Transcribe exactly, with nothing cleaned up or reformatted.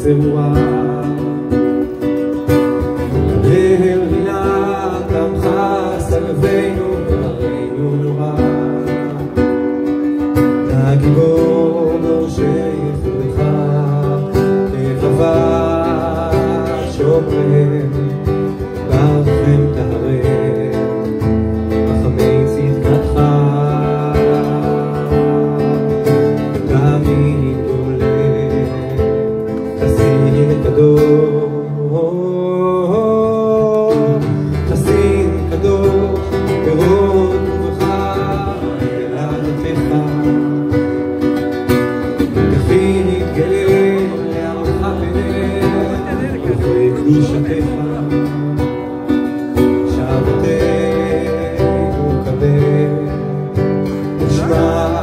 צרורה. הלל הילת עמך סלווינו ורחמנו נורא. אתה גיבור שיכולך לבבה שומרם ברחם תהרם רחמי צדקתך. תמיד עולה חסין קדוש, חסין קדוש ברוב טובך אל עדתך. כפי נתגלה לעמך פנך ובכי קדושתך. שבתנו קבל ושמע